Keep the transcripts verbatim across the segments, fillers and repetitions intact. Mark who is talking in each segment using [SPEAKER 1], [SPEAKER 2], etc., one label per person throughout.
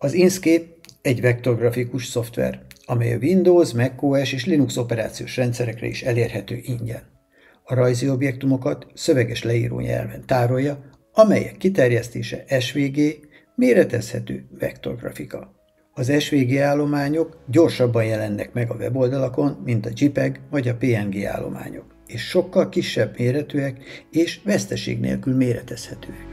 [SPEAKER 1] Az Inkscape egy vektorgrafikus szoftver, amely a Windows, macOS és Linux operációs rendszerekre is elérhető ingyen. A rajzi objektumokat szöveges leíró nyelven tárolja, amelyek kiterjesztése es vé gé, méretezhető vektorgrafika. Az es vé gé állományok gyorsabban jelennek meg a weboldalakon, mint a JPEG vagy a pé en gé állományok, és sokkal kisebb méretűek és veszteség nélkül méretezhetőek.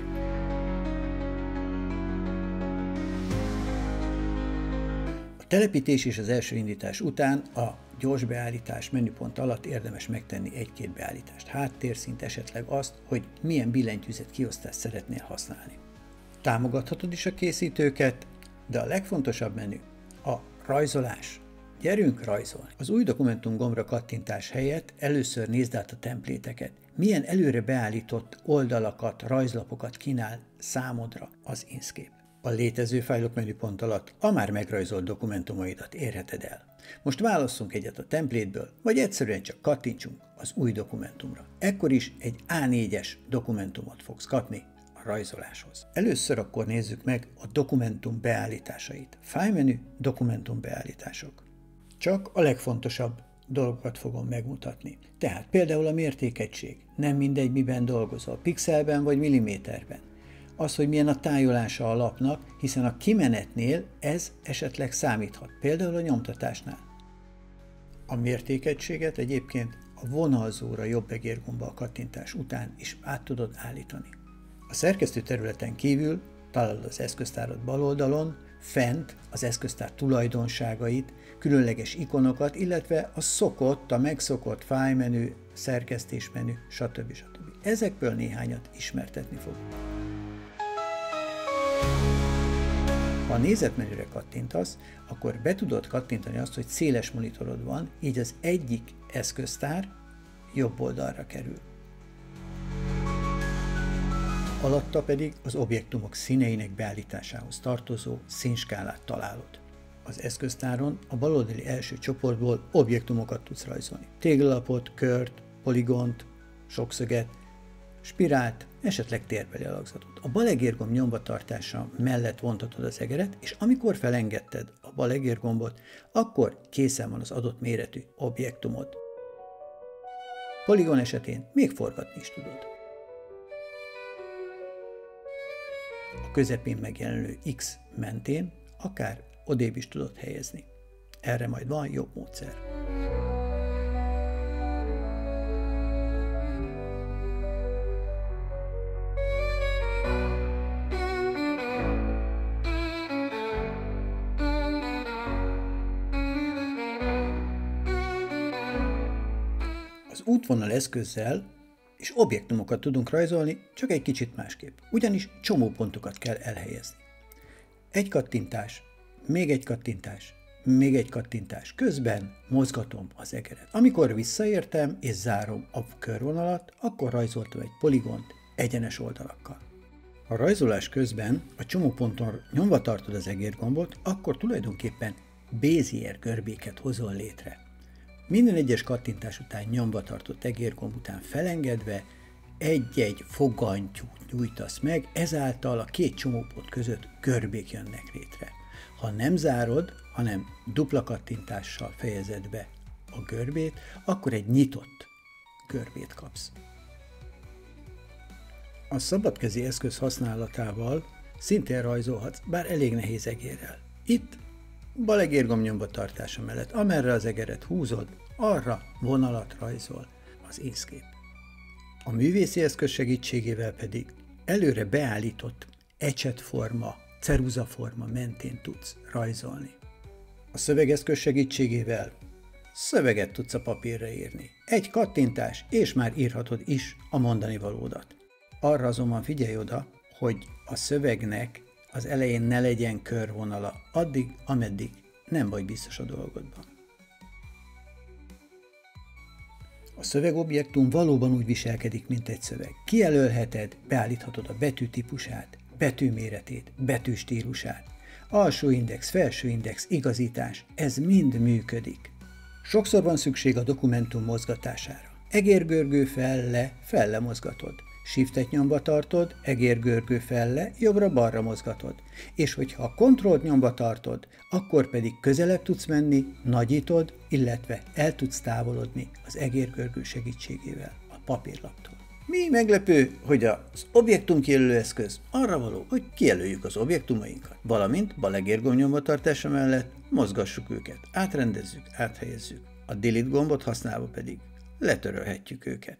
[SPEAKER 1] A telepítés és az első indítás után a gyors beállítás menüpont alatt érdemes megtenni egy-két beállítást. Háttérszint, esetleg azt, hogy milyen billentyűzet kiosztást szeretnél használni. Támogathatod is a készítőket, de a legfontosabb menü a rajzolás. Gyerünk rajzolni! Az új dokumentum gombra kattintás helyett először nézd át a templéteket. Milyen előre beállított oldalakat, rajzlapokat kínál számodra az Inkscape. A létező fájlok menüpont alatt a már megrajzolt dokumentumaidat érheted el. Most válasszunk egyet a templétből, vagy egyszerűen csak kattintsunk az új dokumentumra. Ekkor is egy á négyes dokumentumot fogsz kapni a rajzoláshoz. Először akkor nézzük meg a dokumentum beállításait. Fájlmenü, dokumentum beállítások. Csak a legfontosabb dolgokat fogom megmutatni. Tehát például a mértékegység. Nem mindegy, miben dolgozol, pixelben vagy milliméterben. Az, hogy milyen a tájolása a lapnak, hiszen a kimenetnél ez esetleg számíthat, például a nyomtatásnál. A mértékegységet egyébként a vonalzóra jobb egérgombbal kattintás után is át tudod állítani. A szerkesztő területen kívül találod az eszköztárat bal oldalon, fent az eszköztár tulajdonságait, különleges ikonokat, illetve a szokott, a megszokott fájlmenü, szerkesztésmenü, stb. stb. Ezekből néhányat ismertetni fogunk. Ha a nézetmenüre kattintasz, akkor be tudod kattintani azt, hogy széles monitorod van, így az egyik eszköztár jobb oldalra kerül. Alatta pedig az objektumok színeinek beállításához tartozó színskálát találod. Az eszköztáron a baloldali első csoportból objektumokat tudsz rajzolni. Téglalapot, kört, poligont, sokszöget, spirált, esetleg térbeli alakzatot. A bal egérgomb nyomvatartása mellett vontatod az egeret, és amikor felengedted a bal egérgombot, akkor készen van az adott méretű objektumod. Poligon esetén még forgatni is tudod. A közepén megjelenő X mentén akár odébb is tudod helyezni. Erre majd van jobb módszer. Az útvonal eszközzel és objektumokat tudunk rajzolni, csak egy kicsit másképp. Ugyanis csomópontokat kell elhelyezni. Egy kattintás, még egy kattintás, még egy kattintás. Közben mozgatom az egeret. Amikor visszaértem és zárom a körvonalat, akkor rajzoltam egy poligont egyenes oldalakkal. Ha rajzolás közben a csomóponton nyomva tartod az egérgombot, akkor tulajdonképpen Bézier görbéket hozol létre. Minden egyes kattintás után nyomva tartott egérgomb után felengedve egy-egy fogantyút nyújtasz meg, ezáltal a két csomópont között görbék jönnek létre. Ha nem zárod, hanem dupla kattintással fejezed be a görbét, akkor egy nyitott görbét kapsz. A szabadkezi eszköz használatával szintén rajzolhatsz, bár elég nehéz egérrel. Itt bal egérgomb nyomva tartása mellett, amerre az egeret húzod, arra vonalat rajzol az Inkscape. A művészi eszköz segítségével pedig előre beállított ecsetforma, ceruzaforma mentén tudsz rajzolni. A szövegeszköz segítségével szöveget tudsz a papírra írni. Egy kattintás, és már írhatod is a mondani valódat. Arra azonban figyelj oda, hogy a szövegnek az elején ne legyen körvonala, addig, ameddig nem vagy biztos a dolgodban. A szövegobjektum valóban úgy viselkedik, mint egy szöveg. Kijelölheted, beállíthatod a betű típusát, betűméretét, betűstílusát, alsó index, felső index, igazítás, ez mind működik. Sokszor van szükség a dokumentum mozgatására. Egérgörgő fel-le, fel-le mozgatod. Shiftet nyomva tartod, egérgörgő felle, jobbra-balra mozgatod. És hogyha a kontrollt nyomva tartod, akkor pedig közelebb tudsz menni, nagyítod, illetve el tudsz távolodni az egérgörgő segítségével a papírlaptól. Mi meglepő, hogy az objektumkijelölő eszköz arra való, hogy kijelöljük az objektumainkat, valamint bal egérgomb nyomvatartása mellett mozgassuk őket, átrendezzük, áthelyezzük. A delete gombot használva pedig letörölhetjük őket.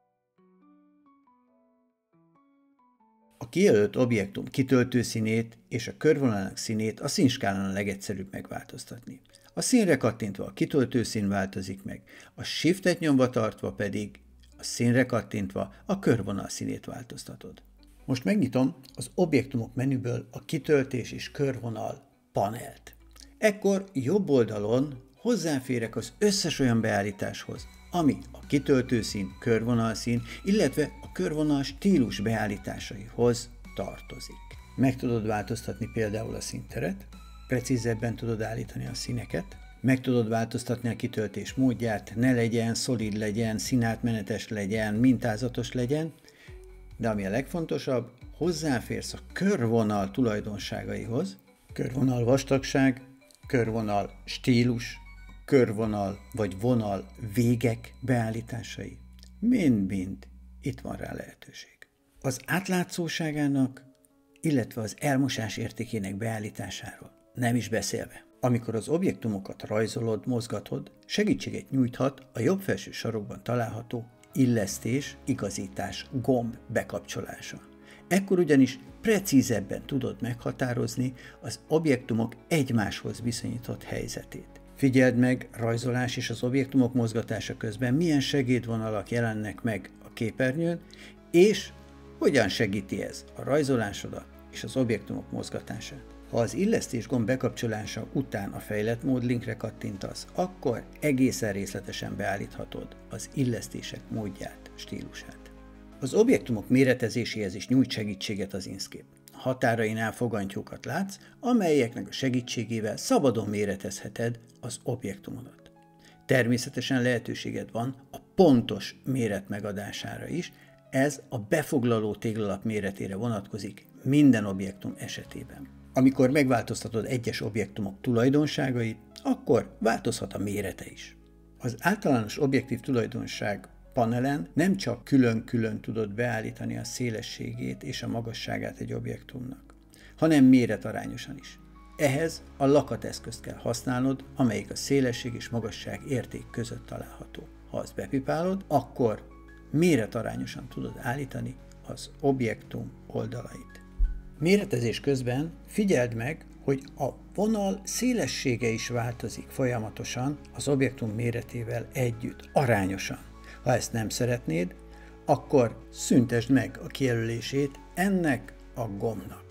[SPEAKER 1] A kijelölt objektum kitöltő színét és a körvonalának színét a színskálán a legegyszerűbb megváltoztatni. A színre kattintva a kitöltő szín változik meg, a Shiftet nyomva tartva pedig a színre kattintva a körvonal színét változtatod. Most megnyitom az objektumok menüből a kitöltés és körvonal panelt. Ekkor jobb oldalon hozzáférek az összes olyan beállításhoz, ami a kitöltőszín, körvonalszín, illetve a körvonal stílus beállításaihoz tartozik. Meg tudod változtatni például a színteret, precízebben tudod állítani a színeket, meg tudod változtatni a kitöltés módját, ne legyen, szolid legyen, színátmenetes legyen, mintázatos legyen, de ami a legfontosabb, hozzáférsz a körvonal tulajdonságaihoz, körvonal vastagság, körvonal stílus, körvonal vagy vonal végek beállításai. Mind-mind itt van rá lehetőség. Az átlátszóságának, illetve az elmosás értékének beállításáról nem is beszélve. Amikor az objektumokat rajzolod, mozgatod, segítséget nyújthat a jobb felső sarokban található illesztés, igazítás gomb bekapcsolása. Ekkor ugyanis precízebben tudod meghatározni az objektumok egymáshoz viszonyított helyzetét. Figyeld meg rajzolás és az objektumok mozgatása közben milyen segédvonalak jelennek meg a képernyőn, és hogyan segíti ez a rajzolásodat és az objektumok mozgatását. Ha az illesztés gomb bekapcsolása után a fejlett mód linkre kattintasz, akkor egészen részletesen beállíthatod az illesztések módját, stílusát. Az objektumok méretezéséhez is nyújt segítséget az Inkscape. Határainál fogantyúkat látsz, amelyeknek a segítségével szabadon méretezheted az objektumodat. Természetesen lehetőséged van a pontos méret megadására is, ez a befoglaló téglalap méretére vonatkozik minden objektum esetében. Amikor megváltoztatod egyes objektumok tulajdonságait, akkor változhat a mérete is. Az általános objektív tulajdonság panelen nem csak külön-külön tudod beállítani a szélességét és a magasságát egy objektumnak, hanem méretarányosan is. Ehhez a lakateszközt kell használnod, amelyik a szélesség és magasság érték között található. Ha azt bepipálod, akkor méretarányosan tudod állítani az objektum oldalait. Méretezés közben figyeld meg, hogy a vonal szélessége is változik folyamatosan az objektum méretével együtt, arányosan. Ha ezt nem szeretnéd, akkor szüntesd meg a kijelölését ennek a gombnak,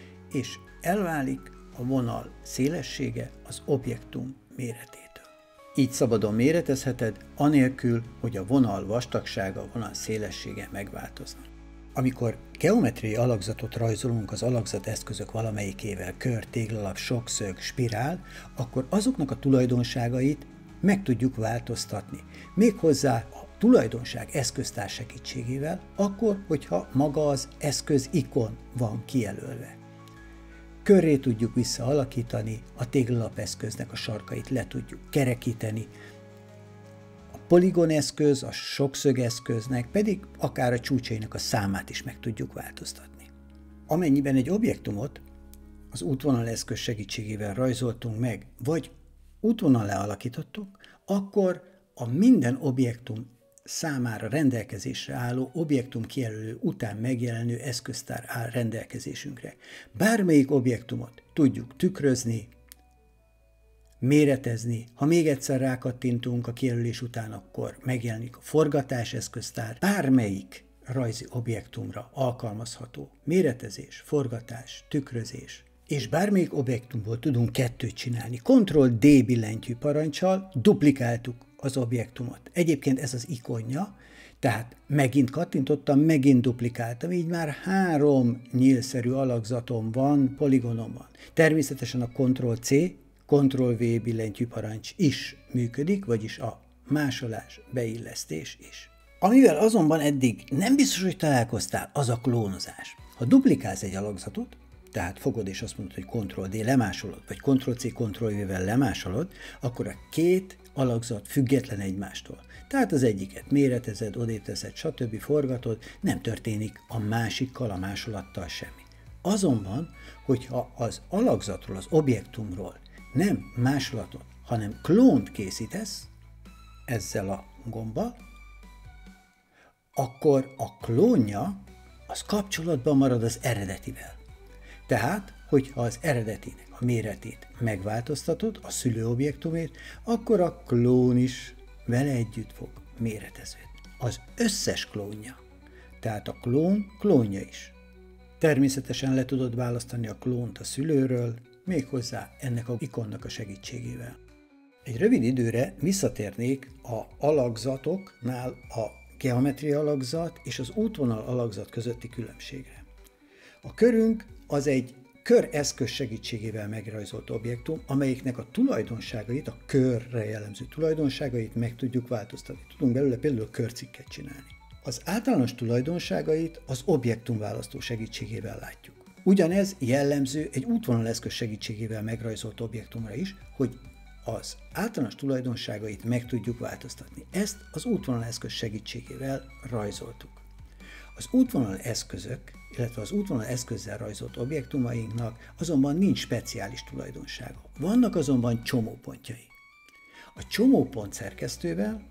[SPEAKER 1] és elválik a vonal szélessége az objektum méretétől. Így szabadon méretezheted, anélkül, hogy a vonal vastagsága, a vonal szélessége megváltozna. Amikor geometriai alakzatot rajzolunk az alakzat eszközök valamelyikével, kör, téglalap, sokszög, spirál, akkor azoknak a tulajdonságait meg tudjuk változtatni. Méghozzá a tulajdonság eszköztár segítségével, akkor, hogyha maga az eszköz ikon van kijelölve. Körré tudjuk visszaalakítani, a téglalap eszköznek a sarkait le tudjuk kerekíteni, a poligon eszköz, a sokszög eszköznek pedig akár a csúcsainak a számát is meg tudjuk változtatni. Amennyiben egy objektumot az útvonal eszköz segítségével rajzoltunk meg, vagy útvonallá alakítottuk, akkor a minden objektum számára rendelkezésre álló objektum kijelölő után megjelenő eszköztár áll rendelkezésünkre. Bármelyik objektumot tudjuk tükrözni, méretezni, ha még egyszer rákattintunk a kijelölés után, akkor megjelenik a forgatás eszköztár, bármelyik rajzi objektumra alkalmazható méretezés, forgatás, tükrözés, és bármelyik objektumból tudunk kettőt csinálni. kontroll D billentyű paranccsal duplikáltuk az objektumot. Egyébként ez az ikonja, tehát megint kattintottam, megint duplikáltam, így már három nyílszerű alakzatom van, poligonom van. Természetesen a kontroll C, kontroll V billentyű parancs is működik, vagyis a másolás, beillesztés is. Amivel azonban eddig nem biztos, hogy találkoztál, az a klónozás. Ha duplikálsz egy alakzatot, tehát fogod és azt mondod, hogy kontroll D lemásolod, vagy kontroll C, kontroll V-vel lemásolod, akkor a két alakzat független egymástól. Tehát az egyiket méretezed, odébb teszed, stb. Forgatod, nem történik a másikkal, a másolattal semmi. Azonban, hogyha az alakzatról, az objektumról nem másolatot, hanem klónt készítesz ezzel a gombbal, akkor a klónja az kapcsolatban marad az eredetivel. Tehát, hogyha az eredetinek a méretét megváltoztatod, a szülőobjektumét, akkor a klón is vele együtt fog méreteződni. Az összes klónja. Tehát a klón klónja is. Természetesen le tudod választani a klónt a szülőről, méghozzá ennek a ikonnak a segítségével. Egy rövid időre visszatérnék a alakzatoknál a geometria alakzat és az útvonal alakzat közötti különbségre. A körünk az egy köreszköz segítségével megrajzolt objektum, amelyiknek a tulajdonságait, a körre jellemző tulajdonságait meg tudjuk változtatni. Tudunk belőle például körcikket csinálni. Az általános tulajdonságait az objektumválasztó segítségével látjuk. Ugyanez jellemző egy útvonaleszköz segítségével megrajzolt objektumra is, hogy az általános tulajdonságait meg tudjuk változtatni. Ezt az útvonaleszköz segítségével rajzoltuk. Az útvonaleszközök, illetve az útvonaleszközzel rajzolt objektumainknak azonban nincs speciális tulajdonsága. Vannak azonban csomópontjai. A csomópont szerkesztővel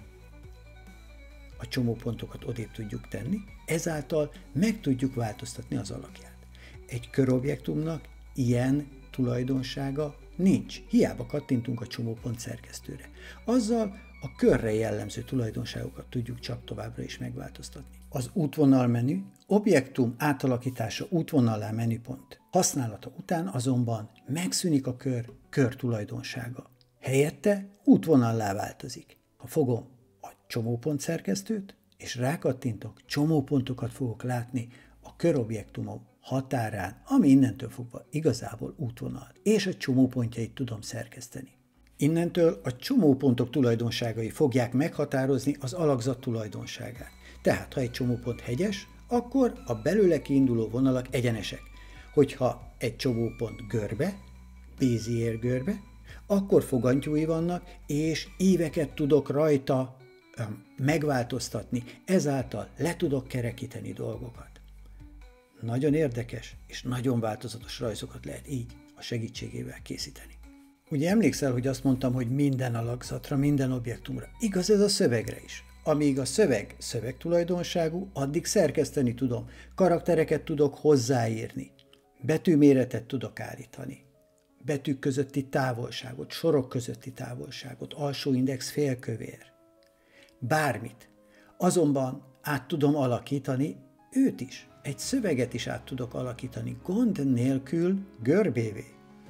[SPEAKER 1] a csomópontokat odébb tudjuk tenni, ezáltal meg tudjuk változtatni az alakját. Egy körobjektumnak ilyen tulajdonsága nincs. Hiába kattintunk a csomópont szerkesztőre. Azzal a körre jellemző tulajdonságokat tudjuk csak továbbra is megváltoztatni. Az útvonal menü, objektum átalakítása útvonallá menüpont használata után azonban megszűnik a kör kör tulajdonsága. Helyette útvonallá változik. Ha fogom a csomópont szerkesztőt, és rákattintok, csomópontokat fogok látni a körobjektumom határán, ami innentől fogva igazából útvonal, és a csomópontjait tudom szerkeszteni. Innentől a csomópontok tulajdonságai fogják meghatározni az alakzat tulajdonságát. Tehát, ha egy csomópont hegyes, akkor a belőle kiinduló vonalak egyenesek. Hogyha egy csomópont görbe, Bézier görbe, akkor fogantyúi vannak, és íveket tudok rajta megváltoztatni, ezáltal le tudok kerekíteni dolgokat. Nagyon érdekes és nagyon változatos rajzokat lehet így a segítségével készíteni. Ugye emlékszel, hogy azt mondtam, hogy minden alakzatra, minden objektumra. Igaz ez a szövegre is. Amíg a szöveg szövegtulajdonságú, addig szerkeszteni tudom, karaktereket tudok hozzáírni, betűméretet tudok állítani, betűk közötti távolságot, sorok közötti távolságot, alsó index félkövér, bármit. Azonban át tudom alakítani őt is. Egy szöveget is át tudok alakítani gond nélkül görbévé.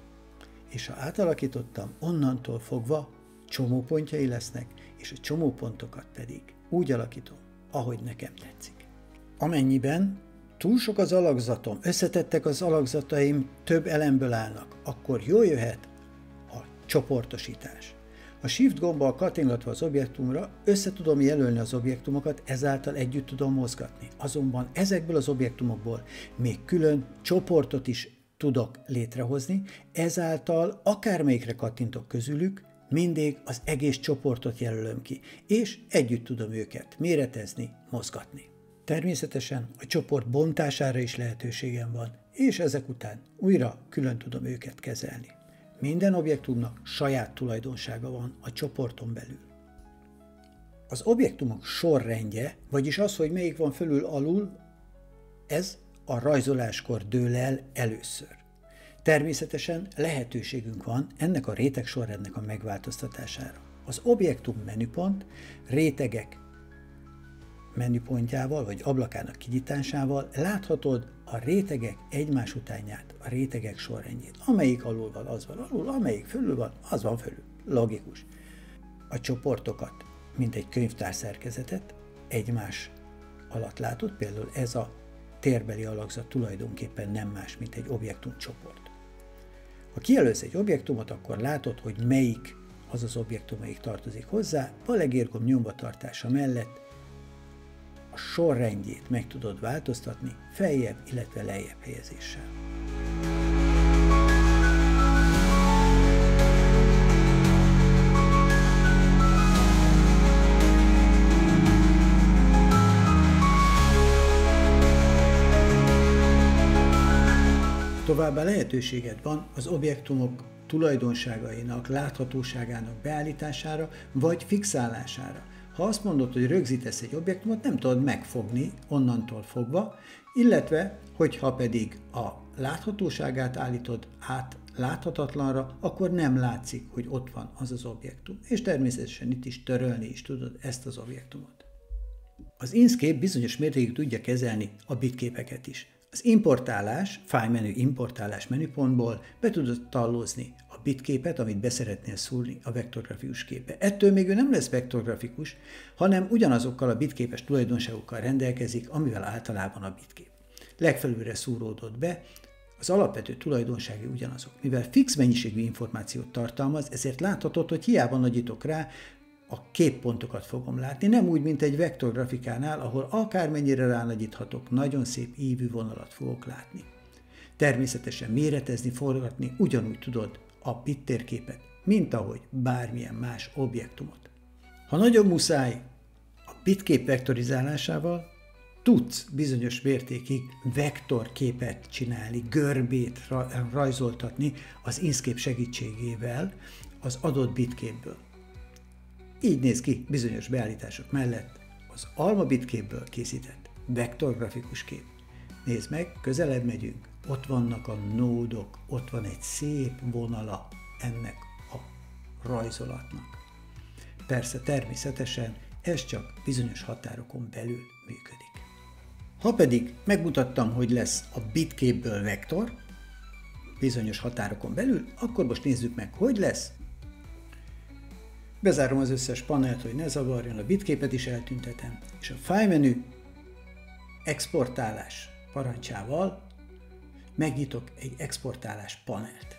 [SPEAKER 1] És ha átalakítottam, onnantól fogva csomópontjai lesznek, és a csomópontokat pedig úgy alakítom, ahogy nekem tetszik. Amennyiben túl sok az alakzatom, összetettek az alakzataim, több elemből állnak, akkor jól jöhet a csoportosítás. A Shift gombbal kattingatva az objektumra össze tudom jelölni az objektumokat, ezáltal együtt tudom mozgatni. Azonban ezekből az objektumokból még külön csoportot is tudok létrehozni, ezáltal akármelyikre kattintok közülük, mindig az egész csoportot jelölöm ki, és együtt tudom őket méretezni, mozgatni. Természetesen a csoport bontására is lehetőségem van, és ezek után újra külön tudom őket kezelni. Minden objektumnak saját tulajdonsága van a csoporton belül. Az objektumok sorrendje, vagyis az, hogy melyik van fölül alul, ez a rajzoláskor dől el először. Természetesen lehetőségünk van ennek a réteg sorrendnek a megváltoztatására. Az objektum menüpont rétegek menüpontjával vagy ablakának kinyitásával láthatod a rétegek egymás utánját, a rétegek sorrendjét. Amelyik alul van, az van alul, amelyik fölül van, az van fölül. Logikus. A csoportokat, mint egy könyvtár szerkezetet egymás alatt látod, például ez a térbeli alakzat tulajdonképpen nem más, mint egy objektumcsoport. Ha kijelölsz egy objektumot, akkor látod, hogy melyik az az objektum, melyik tartozik hozzá, balegérgomb nyomva tartása mellett a sorrendjét meg tudod változtatni feljebb, illetve lejjebb helyezéssel. Továbbá lehetőséged van az objektumok tulajdonságainak, láthatóságának beállítására vagy fixálására. Ha azt mondod, hogy rögzítesz egy objektumot, nem tudod megfogni onnantól fogva, illetve, hogyha pedig a láthatóságát állítod át láthatatlanra, akkor nem látszik, hogy ott van az az objektum. És természetesen itt is törölni is tudod ezt az objektumot. Az Inkscape bizonyos mértékig tudja kezelni a bitképeket is. Az importálás, fájlmenü importálás menüpontból be tudod tallózni a bitképet, amit beszeretnél szúrni a vektorgrafikus képbe. Ettől még ő nem lesz vektorgrafikus, hanem ugyanazokkal a bitképes tulajdonságokkal rendelkezik, amivel általában a bitkép. Legfelülre szúródott be, az alapvető tulajdonságai ugyanazok. Mivel fix mennyiségű információt tartalmaz, ezért láthatod, hogy hiába nagyítok rá, a képpontokat fogom látni, nem úgy, mint egy vektorgrafikánál, ahol akármennyire ránagyíthatok, nagyon szép ívű vonalat fogok látni. Természetesen méretezni, forgatni ugyanúgy tudod a bittérképet, mint ahogy bármilyen más objektumot. Ha nagyon muszáj, a bitkép vektorizálásával tudsz bizonyos mértékig vektorképet csinálni, görbét rajzoltatni az Inkscape segítségével az adott bitképből. Így néz ki bizonyos beállítások mellett az alma bitképből készített vektorgrafikus kép. Nézd meg, közelebb megyünk, ott vannak a nódok, ott van egy szép vonala ennek a rajzolatnak. Persze természetesen ez csak bizonyos határokon belül működik. Ha pedig megmutattam, hogy lesz a bitképből vektor, bizonyos határokon belül, akkor most nézzük meg, hogy lesz. Bezárom az összes panelt, hogy ne zavarjon, a bitképet is eltüntetem, és a fájlmenü exportálás parancsával megnyitok egy exportálás panelt.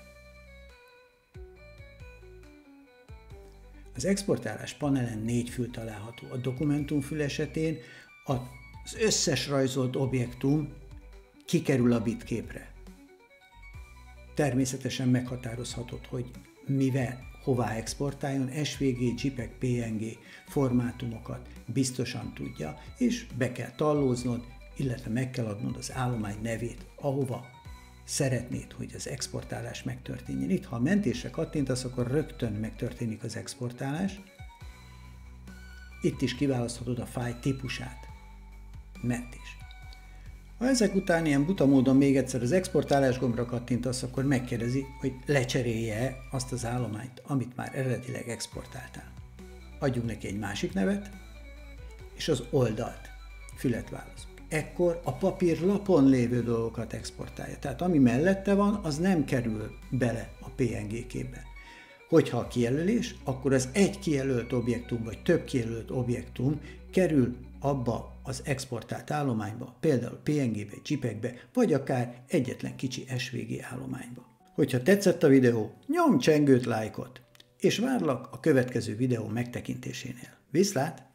[SPEAKER 1] Az exportálás panelen négy fül található. A dokumentumfül esetén az összes rajzolt objektum kikerül a bitképre. Természetesen meghatározhatod, hogy mivel, hová exportáljon, es vé gé, JPEG, pé en gé formátumokat biztosan tudja, és be kell tallóznod, illetve meg kell adnod az állomány nevét, ahova szeretnéd, hogy az exportálás megtörténjen. Itt, ha a mentésre kattintasz, akkor rögtön megtörténik az exportálás. Itt is kiválaszthatod a fájl típusát. Mentés. Ha ezek után ilyen buta módon még egyszer az exportálás gombra kattintasz, akkor megkérdezi, hogy lecserélje azt az állományt, amit már eredetileg exportáltál. Adjunk neki egy másik nevet, és az oldalt, fület válaszunk. Ekkor a papírlapon lévő dolgokat exportálja. Tehát ami mellette van, az nem kerül bele a pé en gé képbe. Hogyha a kijelölés, akkor az egy kijelölt objektum, vagy több kijelölt objektum kerül abba az exportált állományba, például pé en gébe, JPEG-be, vagy akár egyetlen kicsi es vé gé állományba. Hogyha tetszett a videó, nyomj csengőt, lájkot, és várlak a következő videó megtekintésénél. Viszlát!